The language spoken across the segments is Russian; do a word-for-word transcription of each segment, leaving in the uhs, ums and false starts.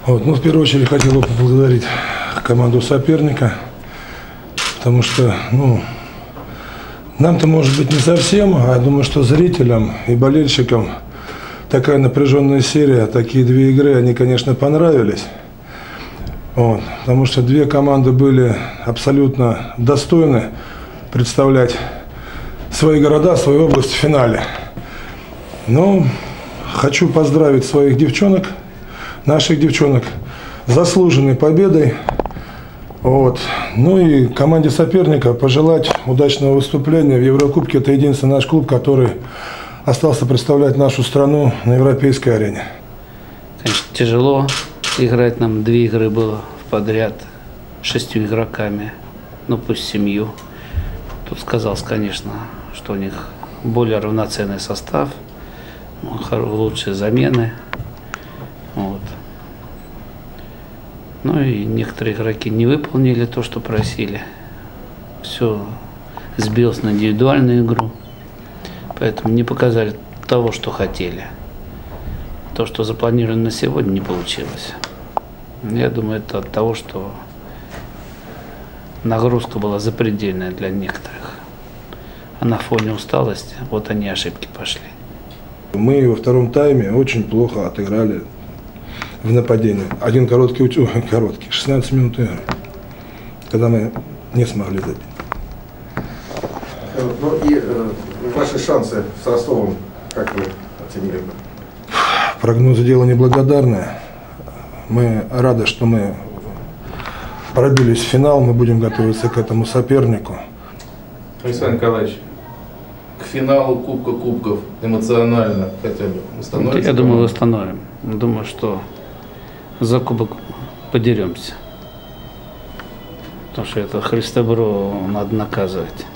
Вот, ну, в первую очередь хотел бы поблагодарить команду соперника, потому что, ну, нам-то, может быть, не совсем, а я думаю, что зрителям и болельщикам такая напряженная серия, такие две игры, они, конечно, понравились. Вот, потому что две команды были абсолютно достойны представлять свои города, свою область в финале. Но хочу поздравить своих девчонок, наших девчонок, с заслуженной победой. Вот. Ну и команде соперника пожелать удачного выступления в Еврокубке. Это единственный наш клуб, который остался представлять нашу страну на европейской арене. Конечно, тяжело играть. Нам две игры было подряд шестью игроками, ну пусть семью. Тут сказалось, конечно, что у них более равноценный состав, лучшие замены. Вот. Ну и некоторые игроки не выполнили то, что просили. Все сбилось на индивидуальную игру. Поэтому не показали того, что хотели. То, что запланировано на сегодня, не получилось. Я думаю, это от того, что нагрузка была запредельная для некоторых. А на фоне усталости, вот они ошибки пошли. Мы во втором тайме очень плохо отыграли в нападении. Один короткий утюг, короткий, шестнадцать минут игры, когда мы не смогли забить. Ну и э, ваши шансы с Ростовом, как вы оценили? Прогнозы дело неблагодарное. Мы рады, что мы пробились в финал, мы будем готовиться к этому сопернику. Александр Николаевич, к финалу Кубка Кубков эмоционально хотя бы восстановится? Я думаю, восстановим. Думаю, что за кубок подеремся. Потому что это Христобро надо наказывать.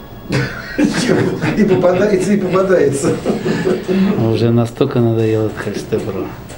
И попадается, и попадается. Уже настолько надоело Христобро.